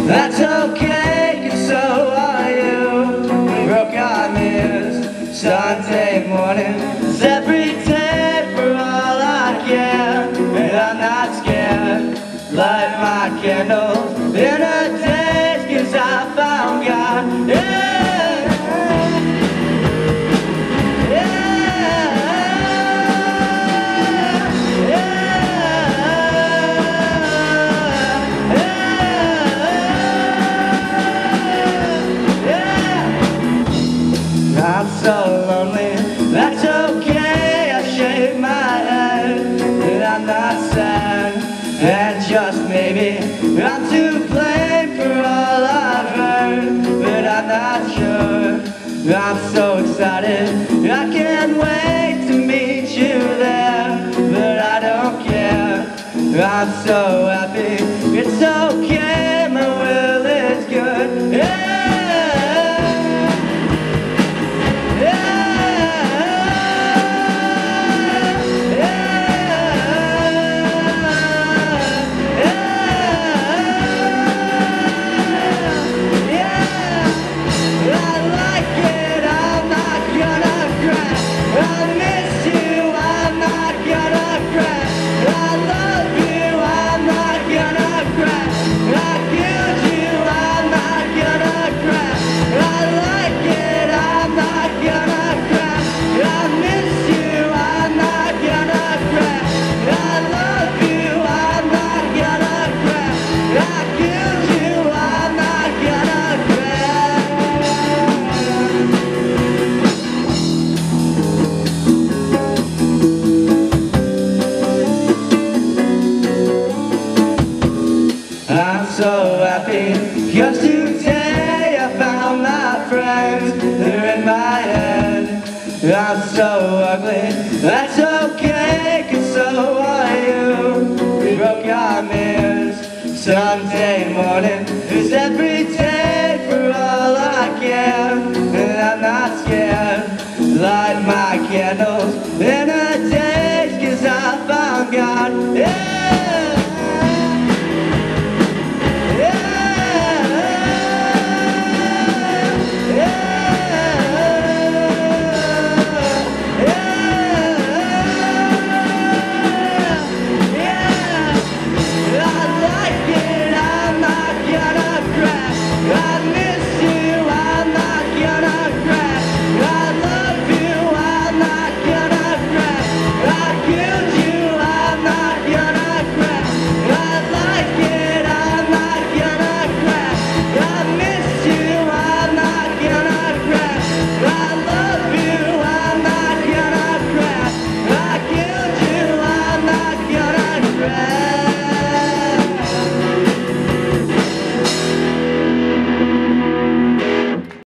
That's okay, 'cause so are you. We broke our mirrors Sunday morning. It's every day for all I care, and I'm not scared. Light my candle in a daze, 'cause I found God. Yeah. I'm so lonely, that's okay, I shake my head, and I'm not sad, and just maybe I'm to blame for all I've heard, but I'm not sure. I'm so excited, I can't wait to meet you there, but I don't care. I'm so happy, it's okay, my will is good. Yeah. I'm so happy, 'cause today I found my friends. They're in my head. I'm so ugly, that's okay, 'cause so are you. We broke our mirrors Sunday morning. Is every